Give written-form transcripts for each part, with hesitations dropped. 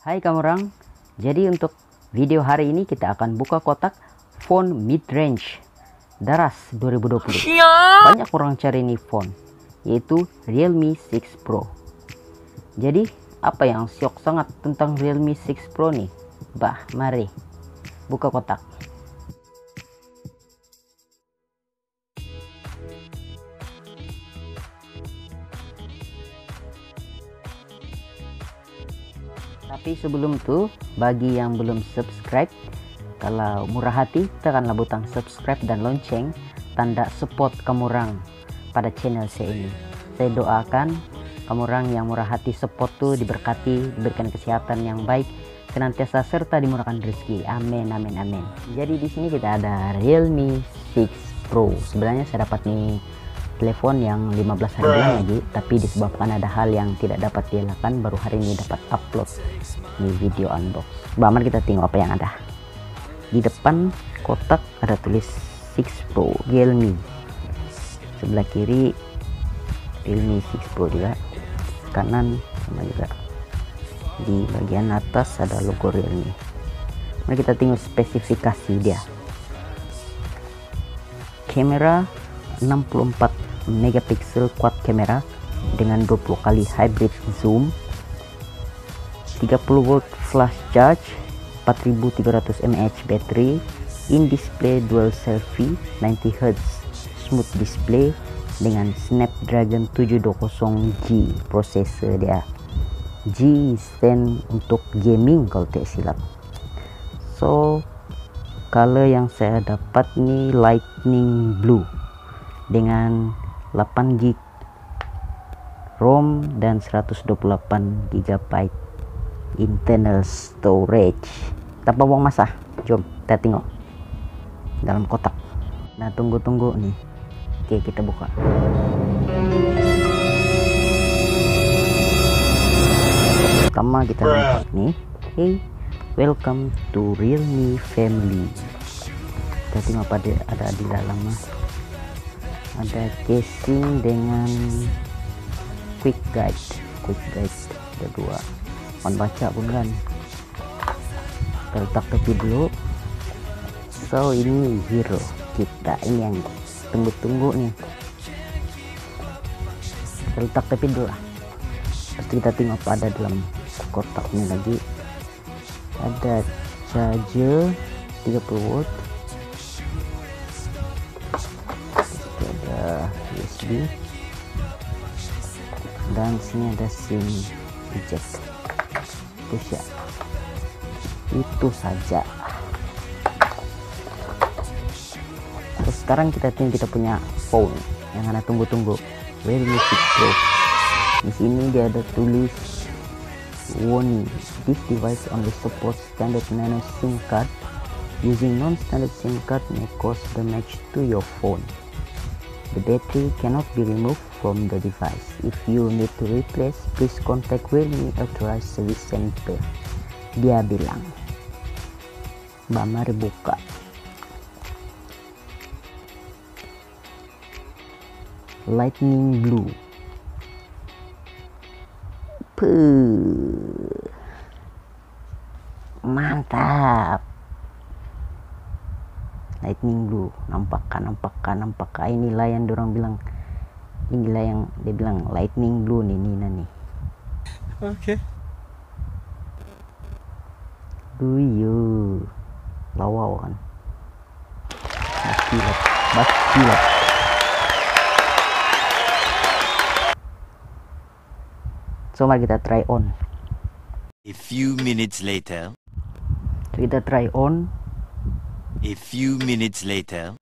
Hai kamu orang, jadi untuk video hari ini kita akan buka kotak phone mid-range Daras 2020. Banyak orang cari ini phone, yaitu Realme 6 Pro. Jadi apa yang syok sangat tentang Realme 6 Pro nih? Bah, mari buka kotak. Tapi sebelum itu, bagi yang belum subscribe, kalau murah hati tekanlah butang subscribe dan lonceng, tanda support kamu orang pada channel saya ini. Saya doakan kamu orang yang murah hati support tuh diberkati, diberikan kesehatan yang baik, senantiasa serta dimurahkan rezeki. Amin, amin, amin. Jadi di sini kita ada Realme 6 Pro. Sebenarnya saya dapat nih telepon yang 15 hari belum lagi, tapi disebabkan ada hal yang tidak dapat dielakkan, baru hari ini dapat upload di video unbox. Mari kita tengok apa yang ada. Di depan kotak ada tulis 6 Pro Realme, sebelah kiri Realme 6 Pro juga, kanan sama juga. Di bagian atas ada logo Realme. Mari kita tengok spesifikasi dia. Kamera 64 megapiksel quad kamera dengan 20 kali hybrid zoom, 30 volt flash charge, 4300 mAh battery, in display dual selfie, 90 Hz smooth display dengan Snapdragon 720G prosesor dia. G stand untuk gaming kalau tidak silap. So color yang saya dapat nih lightning blue dengan 8 GB ROM dan 128 GB internal storage. Tanpa buang masa, jom kita tengok dalam kotak. Nah, tunggu-tunggu nih. Oke, kita buka. Pertama kita lihat nih, hey, welcome to Realme family. Kita tengok apa ada di dalamnya. Ada casing dengan quick guide ada dua, kan baca pun kan. Kita letak tepi dulu. So ini hero kita, ini yang tunggu-tunggu nih. Kita letak tepi dulu lah. Terus kita tengok apa ada dalam kotak ini lagi. Ada charger 30 volt, USB, dan sini ada SIM eject. Itu saja. Terus sekarang kita tengok kita punya phone yang ada tunggu-tunggu, Realme 6 Pro. Di sini dia ada tulis warning, this device only supports standard nano SIM card. Using non-standard SIM card may cause damage to your phone. The battery cannot be removed from the device. If you need to replace, please contact Realme authorized service center. Dia bilang. Mari buka. Lightning blue. Mantap. Lightning blue, nampakkan inilah yang dorang bilang, inilah yang dia bilang lightning blue nih, Nina nih. Oke. Duyu, lawau kan. Baskilat. So mari kita try on. A few minutes later. So, kita try on. A few minutes later.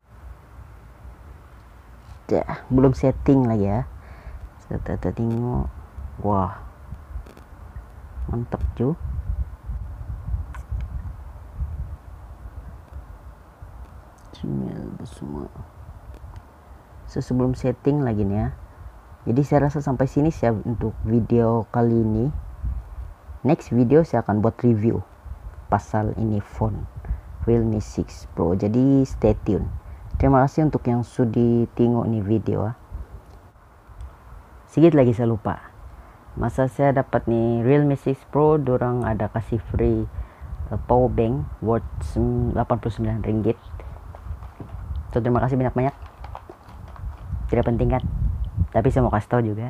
Belum setting lagi ya. Kita tengok. Wah, mantap cuy. Semua. Sebelum setting lagi nih ya. Jadi saya rasa sampai sini siap untuk video kali ini. Next video saya akan buat review pasal ini phone Realme 6 Pro. Jadi stay tune. Terima kasih untuk yang sudah tengok nih video. Sedikit lagi saya lupa. Masa saya dapat nih Realme 6 Pro, dorang ada kasih free power bank worth 89 ringgit. So terima kasih banyak-banyak. Tidak penting kan, tapi saya mau kasih tahu juga.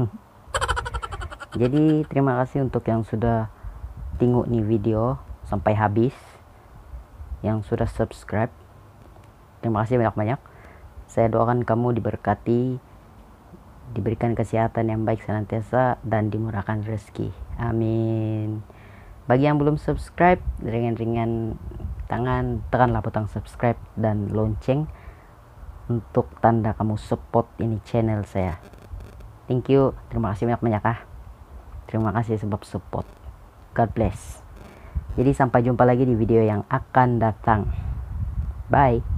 Jadi terima kasih untuk yang sudah tengok nih video sampai habis, yang sudah subscribe. Terima kasih banyak-banyak. Saya doakan kamu diberkati, diberikan kesehatan yang baik senantiasa, dan dimurahkan rezeki. Amin. Bagi yang belum subscribe, ringan-ringan tangan, tekanlah butang subscribe dan lonceng untuk tanda kamu support ini channel saya. Thank you. Terima kasih banyak-banyak ah. Terima kasih sebab support. God bless. Jadi sampai jumpa lagi di video yang akan datang. Bye.